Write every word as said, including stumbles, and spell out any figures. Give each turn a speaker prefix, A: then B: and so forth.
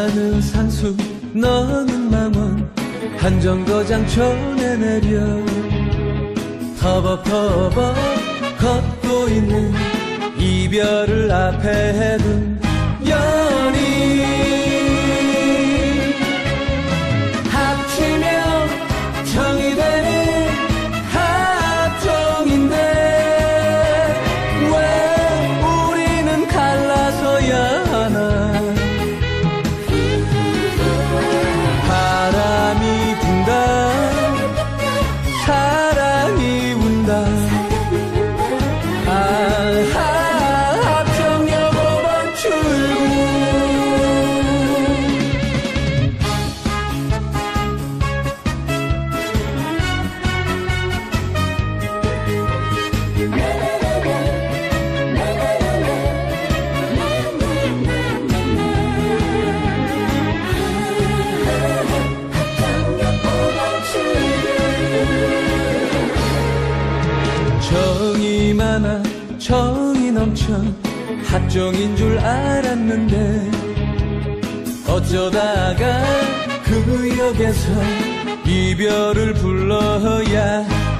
A: 나는 상수 너는 망원 한정거장촌에 내려 터벅터벅 걷고 있는 이별을 앞에 둔 연인 합치면 정이 되는 합종인데 왜 우리는 갈라서야 하나. 바람이 분다 사랑이 운다 아하 합정역 오 번 출구. 정이 많아 정이 넘쳐 합정인 줄 알았는데 어쩌다가 그 역에서 이별을 불러야